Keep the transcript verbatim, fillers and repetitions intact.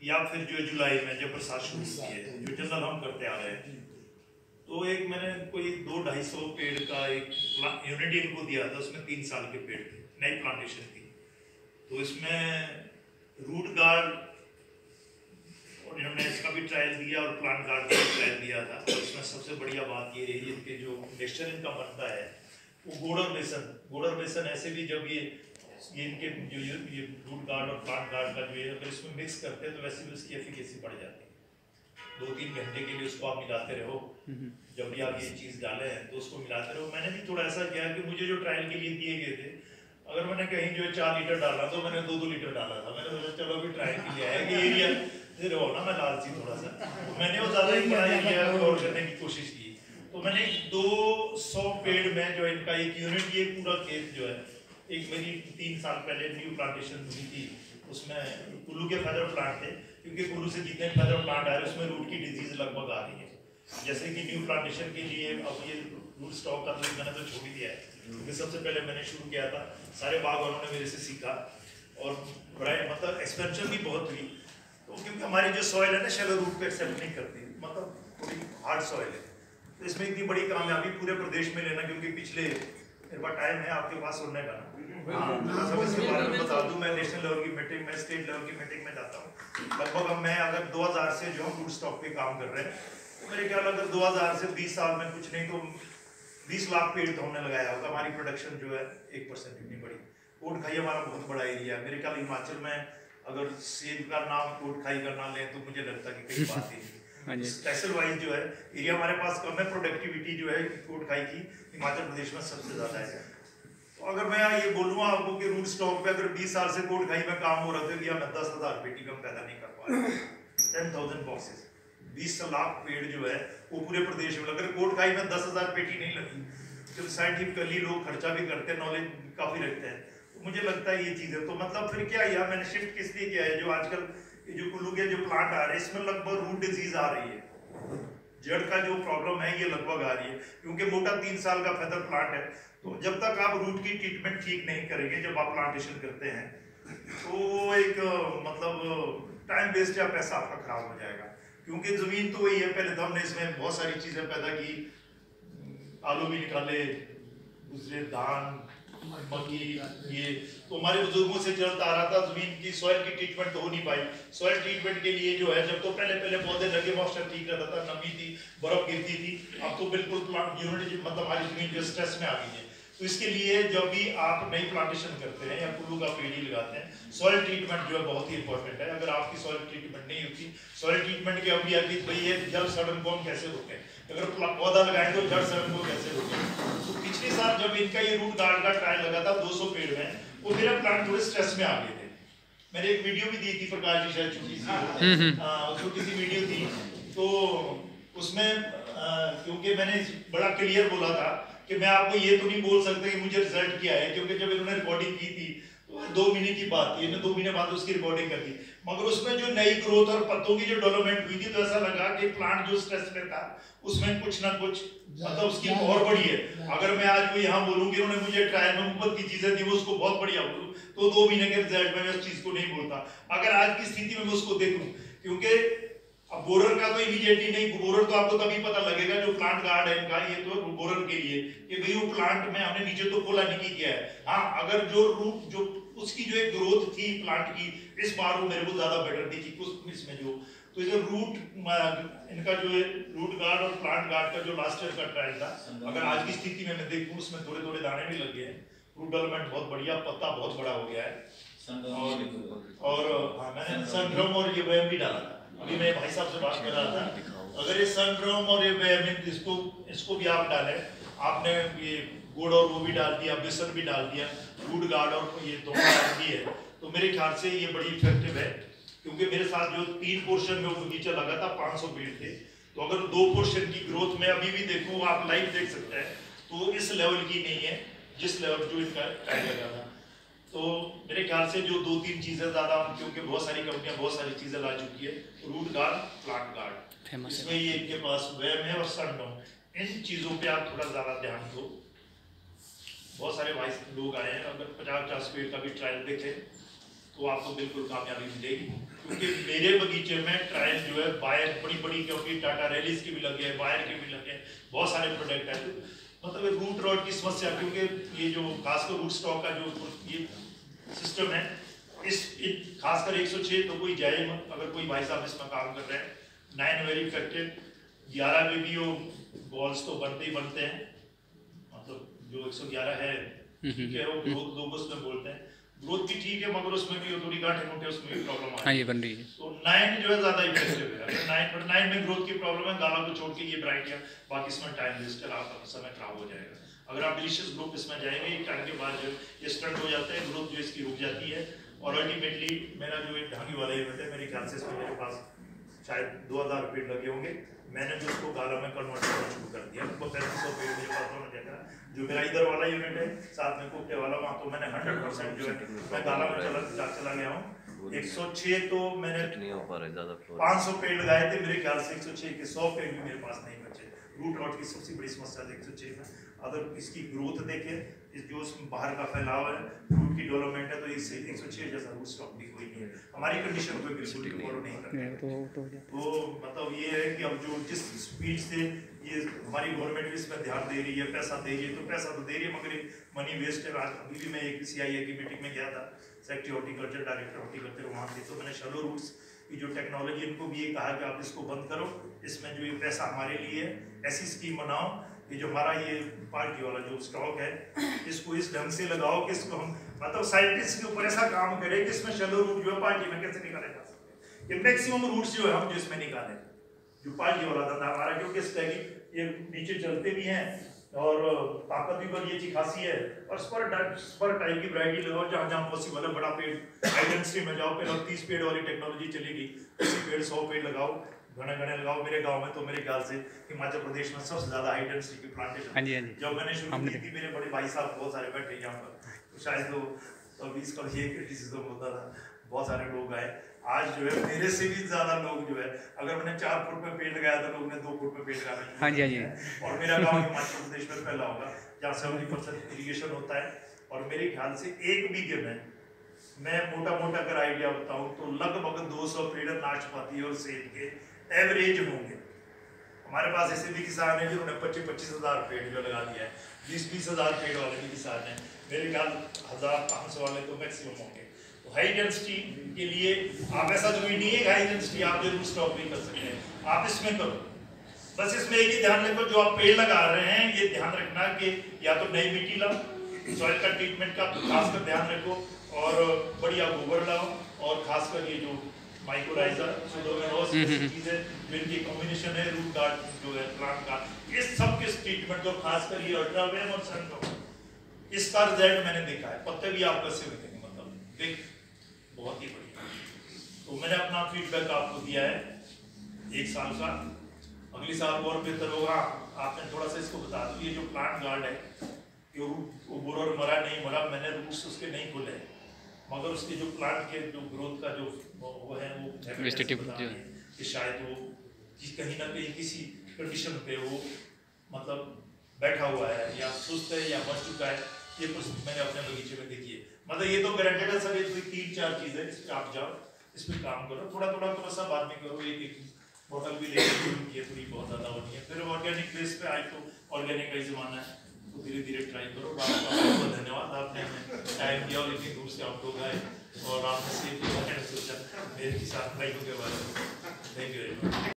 या फिर जो जुलाई में जब बरसात शुरू होती है, जो जनरल हम करते आ रहे हैं, तो एक मैंने कोई दो ढाई सौ पेड़ का एक यूनिट इनको दिया था, उसमें तीन साल के पेड़ थे, नई प्लांटेशन थी। तो इसमें रूट गार्ड और इन्होंने इसका भी ट्रायल दिया और प्लांट गार्ड का भी ट्रायल दिया था। और इसमें सबसे बढ़िया बात ये रही, इनके जो मिक्सचर इनका बनता है वो गुड़ और बेसन, गुड़ और बेसन ऐसे भी जब ये ये इनके जो ये, ये रूट गार्ड और प्लांट गार्ड का जो है अगर इसमें मिक्स करते हैं तो वैसे भी उसकी एफिकेसी बढ़ जाती है। दो तीन घंटे के लिए उसको आप मिलाते रहो, जब भी आप ये चीज़ डाले हैं तो उसको मिलाते रहो। मैंने भी थोड़ा ऐसा किया कि मुझे जो ट्रायल के लिए दिए गए थे, अगर मैंने कहीं जो है चार लीटर डाला तो मैंने दो दो लीटर डाला था। मैंने सोचा चलो अभी ट्रायल के लिए आया कि एरिया से रहो ना, मैं लालची थोड़ा सा, तो मैंने वो ज़्यादा ही बड़ा एरिया कवर करने की कोशिश की। तो मैंने दो सौ पेड़ में जो इनका एक यूनिट, ये पूरा खेत जो है, एक मेरी तीन साल पहले न्यू प्लांटेशन हुई थी, उसमें कुल्लू के फेदर प्लांट थे, क्योंकि कुल्लू से जितने फेदर प्लांट आ रहे हैं उसमें रूट की डिजीज लगभग आ रही है। जैसे कि न्यू प्लांटेशन के लिए अब ये रूट स्टॉक का तो मैंने तो छोड़ दिया है, क्योंकि सबसे पहले मैंने शुरू किया था, सारे बागवानों ने मेरे से सीखा और बड़ा मतलब एक्सपेंशन भी बहुत हुई। तो क्योंकि हमारी जो सॉइल है ना शैलो रूट को एक्सेप्ट नहीं करती, मतलब थोड़ी हार्ड सॉइल है, तो इसमें इतनी बड़ी कामयाबी पूरे प्रदेश में लेना, क्योंकि पिछले मेरे पास टाइम है आपके पास सुनने का ना, हाँ सब इसके बारे में बता दूं। मैं नेशनल लेवल की मीटिंग में, स्टेट लेवल की मीटिंग में जाता हूँ लगभग। अब मैं अगर दो हज़ार से जो हम रूट स्टॉक पे काम कर रहे हैं, तो मेरे ख्याल अगर दो हज़ार से बीस साल में कुछ नहीं तो बीस लाख पेड़ तो हमने लगाया होगा। हमारी प्रोडक्शन जो है एक परसेंट इतनी बड़ी। कोट खाई हमारा बहुत बड़ा एरिया है, मेरे ख्याल हिमाचल में अगर सेब का नाम कोट खाई का नाम लें तो मुझे लगता है कि कई बात ही नहीं। स्पेशल वाइज जो है एरिया हमारे पास कम है, प्रोडक्टिविटी जो है कोट खाई की हिमाचल प्रदेश में सबसे ज्यादा है। तो अगर मैं ये बोलूँगा आपको कि रूट स्टॉक पे अगर बीस साल से कोट खाई में काम हो रहा था, या मैं दस हजार पेटी कम पैदा नहीं कर पाया, टेन थाउजेंड बॉक्सेस, बीस लाख पेड़ जो है वो पूरे प्रदेश में। अगर कोट खाई में दस हजार पेटी नहीं लगी, तो साइंटिफिकली लोग खर्चा भी करते हैं, नॉलेज काफी रखते हैं, तो मुझे लगता है ये चीज है। तो मतलब फिर क्या है, मैंने शिफ्ट किस लिए किया है, जो आजकल जो कुल्लू के जो प्लांट आ रहे हैं इसमें लगभग रूट डिजीज आ रही है, जड़ का जो प्रॉब्लम है ये लगभग आ रही है, क्योंकि मोटा तीन साल का फेदर प्लांट है। तो जब तक आप रूट की ट्रीटमेंट ठीक नहीं करेंगे, जब आप प्लांटेशन करते हैं, तो वो एक मतलब टाइम वेस्ट या पैसा आपका खराब हो जाएगा, क्योंकि जमीन तो वही है। पहले तो हमने इसमें बहुत सारी चीजें पैदा की, आलू भी निकाले, दूसरे धान, मक्की, ये तो हमारे बुजुर्गों से चलता आ रहा था। जमीन की सॉइल की ट्रीटमेंट तो हो नहीं पाई। सॉइल ट्रीटमेंट के लिए जो है, जब तो पहले पहले पौधे लगे मॉइस्चर ठीक रहता था, नमी थी, बर्फ गिरती थी, अब तो बिल्कुल प्लांट यूनिट मतलब हमारी जमीन जो स्ट्रेस में आ गई है। तो इसके लिए जब भी आप नई प्लांटेशन करते हैं या कुल्लू का पेड़ लगाते हैं, सॉइल ट्रीटमेंट जो है बहुत ही इंपॉर्टेंट है। अगर आपकी सॉइल ट्रीटमेंट नहीं होती, सॉइल ट्रीटमेंट के अभी आगे भाई ये जड़ सड़न को हम कैसे रोकें, अगर पौधा लगाएं तो जड़ सड़न को कैसे रोकें। तो पिछले साल जब इनका ये रूट गार्ड का ट्रायल लगा था दो सौ पेड़ में, वो मेरा प्लांट थोड़े स्ट्रेस में आ गए थे। मैंने एक वीडियो भी दी थी प्रकाश जी, शायद छोटी सी छोटी सी वीडियो थी, तो उसमें क्योंकि मैंने बड़ा क्लियर बोला था कि मैं आपको ये तो नहीं बोल सकता कि मुझे रिजल्ट क्या है, क्योंकि जब इन्होंने रिकॉर्डिंग की थी तो दो महीने की बात थी, इन्होंने दो महीने बाद उसकी रिकॉर्डिंग कर दी, मगर उसमें जो नई ग्रोथ और पत्तों की जो डेवलपमेंट हुई थी, तो ऐसा लगा कि प्लांट जो स्ट्रेस में था उसमें कुछ ना कुछ मतलब उसकी और बड़ी है। अगर मैं आज को यहाँ बोलूँ कि उन्होंने मुझे ट्रायल में मुफ्त की चीजें दी, वो उसको बहुत बढ़िया बोलूँ, तो दो महीने के रिजल्ट में मैं उस चीज को नहीं बोलता। अगर आज की स्थिति में मैं उसको देखूँ, क्योंकि अब बोरर का तो इमीडिएटली नहीं, बोरर तो आपको तभी पता लगेगा जो प्लांट गार्ड है इनका, ये तो बोरर के लिए कि भाई वो प्लांट में हमने नीचे तो खोला नहीं किया है। हाँ, अगर जो रूट जो उसकी जो एक ग्रोथ थी प्लांट की, इस बार वो मेरे को ज्यादा बेटर दिखी कुछ इसमें जो, तो इधर रूट इनका जो है रूट गार्ड और प्लांट गार्ड का जो लास्ट ईयर का ट्रायल था, अगर आज की स्थिति में मैं देखूं उसमें थोड़े थोड़े दाने भी लग गए हैं, रूट डेवलपमेंट बहुत बढ़िया, पत्ता बहुत बड़ा हो गया है। और और हाँ, मैंने सनड्रम और ये वैम भी डाला था। अभी मैं भाई साहब से बात कर रहा था, अगर ये सनड्रम और ये वैम इसको इसको भी आप डालें, आपने ये गुड़ और वो भी डाल दिया, बेसन भी डाल दिया, रूट गार्ड और ये दोनों डाल दिए, तो मेरे ख्याल से ये बड़ी इफेक्टिव है। क्योंकि मेरे साथ जो तीन पोर्शन में वो बगीचा लगा था, पाँच सौ पेड़ थे, तो अगर दो पोर्शन की ग्रोथ में अभी भी देखूँ, आप लाइव देख सकते हैं, तो इस लेवल की नहीं है जिस लेवल जो इनका टाइम लगा था। तो मेरे ख्याल से जो दो तीन चीजें ज्यादा, क्योंकि बहुत सारी कंपनियां बहुत सारी चीजें ला चुकी है, रूट गार्ड, प्लांट गार्ड, इसमें ये इनके पास वैम है और सनडाउन, इन चीजों पे आप थोड़ा ज्यादा ध्यान दो। बहुत सारे वाइस लोग आए हैं, अगर पचास पचास पेड़ का भी ट्रायल देखें तो आपको बिल्कुल कामयाबी मिलेगी। क्योंकि मेरे बगीचे में ट्रायल जो है बायर बड़ी बड़ी, क्योंकि टाटा रैलीज के भी लगे हैं, बायर के भी लगे हैं, बहुत सारे प्रोडक्ट हैं। तो मतलब रूट रॉट की समस्या, क्योंकि ये जो खासकर रूट स्टॉक का जो ये सिस्टम है, इस खासकर एक सौ छह तो कोई जाए मत। अगर कोई भाई साहब इसमें काम कर रहे हैं, नाइन वेरी इफेक्टिव, ग्यारह में भी वो बॉल्स तो बनते ही बनते हैं, मतलब जो एक सौ ग्यारह है ठीक है, वो ग्रोथ लोग उसमें बोलते हैं, ग्रोथ भी ठीक है, मगर उसमें भी थोड़ी गांठे मोटे उसमें भी प्रॉब्लम आ रही है, बन रही है। तो नाइन जो है ज्यादा इफेक्टिव है। अगर नाइन पर नाइन में ग्रोथ की प्रॉब्लम है, गाला को छोड़ के ये ब्राइट है, बाकी इसमें टाइम वेस्ट है, आपका समय खराब हो जाएगा। अगर आप डिलीशियस ग्रुप इसमें जाएंगे, एक टाइम के बाद जो ये स्टंट हो जाता है, ग्रोथ जो इसकी रुक जाती है, और अल्टीमेटली मेरा जो एक ढांगी वाला यूनिट है, मेरे ख्याल से इसमें मेरे पास शायद दो हजार पेड़ लगे होंगे। मैंने जो उसको गाला में कन्वर्ट करना शुरू कर दिया, उनको पैंतीस सौ पेड़ मेरे पास होना देखा। जो मेरा इधर वाला यूनिट है, साथ में कुप्टे वाला, वहाँ तो मैंने हंड्रेड परसेंट जो है मैं गाला में चला जा, चला गया हूँ। एक सौ छह तो मैंने पाँच सौ पेड़ लगाए थे, मेरे ख्याल से एक सौ छह के सौ पेड़ भी मेरे पास नहीं बचे। रूट रॉट की सबसे बड़ी समस्या एक सौ छह में। अगर इसकी ग्रोथ देखें, इस जो उसमें बाहर का फैलाव है, रूट की डेवलपमेंट है, तो इससे एक सौ छह जैसा रूट स्टॉक भी कोई नहीं है। हमारी कंडीशन को बिल्कुल फॉलो नहीं करते। तो मतलब ये है कि अब जो जिस स्पीड से ये हमारी गवर्नमेंट भी इसमें ध्यान दे रही है, पैसा दे रही है, तो पैसा तो दे रही है, मगर मनी वेस्ट है। आज अभी भी मैं एक सी आई ए की मीटिंग में गया था, सेक्रेटरी हॉर्टिकल्चर, डायरेक्टर हॉर्टिकल्चर वहाँ थे, तो मैंने शैलो रूट्स की जो टेक्नोलॉजी, इनको भी ये कहा कि आप इसको बंद करो, इसमें जो ये पैसा हमारे लिए ऐसी स्कीम बनाओ कि जो हमारा ये पार्टी वाला जो स्टॉक है, इसको इस ढंग से लगाओ कि इसको हम मतलब साइंटिस्ट के ऊपर ऐसा काम करें कि इसमें शैलो रूट जो है पार्टी में कैसे निकाले जा सकते हैं। ये मैक्सिमम रूट्स जो है हम जो इसमें निकालें, जो पार्टी वाला धंधा हमारा, क्योंकि इस तरह की ये नीचे चलते भी हैं और ताकत भी बड़ी अच्छी खासी है, और स्पर स्पर टाइप की वैरायटी लगाओ, जहाँ जहाँ पॉसिबल है। बड़ा पेड़ हाई डेंसिटी में जाओ, पहले तीस पेड़ वाली टेक्नोलॉजी चलेगी, अस्सी पेड़ सौ पेड़ लगाओ, घने घने लगाओ। मेरे गांव में तो मेरे ख्याल से हिमाचल प्रदेश में सबसे ज्यादा हाई डेंसिटी की प्लांटेशन जब मैंने शुरू की थी, मेरे बड़े भाई साहब बहुत सारे बैठे यहाँ पर, तो शायद तो तभी इसका ये क्रिटिसिज्म होता था, बहुत सारे लोग आए। आज जो है मेरे से भी ज्यादा लोग जो है, अगर मैंने चार फुट में पेड़ लगाया था, लोग ने दो फुट में पेड़ लगाना शुरू किया है। और मेरा गाँव हिमाचल प्रदेश में पहला होगा जहाँ सेवेंटी परसेंट इरीगेशन होता है। और मेरे ख्याल से एक बीघे में, मैं मोटा मोटा अगर आइडिया बताऊं तो लगभग दो सौ पेड़ नाशपाती और सेब के एवरेज होंगे। हमारे पास ऐसे भी किसान है जिन्होंने पच्चीस पच्चीस हजार पेड़ जो लगा दिया है, बीस बीस हजार पेड़ वाले भी किसान है। मेरे ख्याल हजार पाँच सौ वाले तो मैक्सिमम होंगे। तो हाई डेंसिटी के लिए आप, ऐसा जरूरी नहीं है हाई डेंसिटी आप जरूर स्टॉक भी कर सकते हैं, आप इसमें करो। बस इसमें एक ही ध्यान रखो, जो आप पेड़ लगा रहे हैं ये ध्यान रखना कि या तो नई मिट्टी लाओ, सॉइल का ट्रीटमेंट का खासकर ध्यान रखो, और बढ़िया गोबर लाओ, और खासकर ये जो माइक्रोराइजर सुडोमोनास चीजें जो इनकी कॉम्बिनेशन है, रूट गार्ड जो है प्लांट का, ये सब के ट्रीटमेंट, और खासकर ये अल्ट्रावेम और सनड्रॉप, इसका रिजल्ट मैंने देखा है। पत्ते भी आप कैसे देखेंगे, मतलब देख बहुत ही बढ़िया। तो मैंने अपना फीडबैक आपको दिया है एक साल का, अगली साल और बेहतर होगा। आपने थोड़ा सा इसको बता दो, ये जो प्लांट गार्ड है, ये वो बोरोर मरा नहीं मरा, मैंने रूट्स उसके नहीं खोले हैं, मगर उसके जो प्लांट के जो ग्रोथ का जो वो है, वो कि शायद वो कहीं ना कहीं किसी कंडीशन पे वो मतलब बैठा हुआ है, या सुस्त है, या मर चुका है। ये कुछ मैंने अपने बगीचे में देखी है, मतलब ये तो गारंटेड है सर। ये तीन चार चीजें इस पे आप जाओ, इस पे काम करो, थोड़ा थोड़ा थोड़ा सा बाद में करो। एक एक बोतल भी लेके थोड़ी बहुत ज्यादा होनी है, फिर ऑर्गेनिक बेस पे आए तो ऑर्गेनिक का ही जमाना है, तो धीरे धीरे ट्राई करो। आपका बहुत धन्यवाद, आपने हमें टाइम दिया और इतनी दूर से आप लोग आए, और आपने से सोचा मेरे किसान भाइयों के बारे में। Thank you very much.